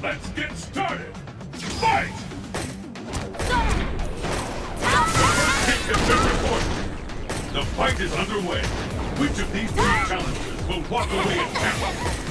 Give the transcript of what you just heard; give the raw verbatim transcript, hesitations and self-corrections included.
Let's get started! Fight! Kick has been recorded. The fight is underway. Which of these three challengers will walk away in camp?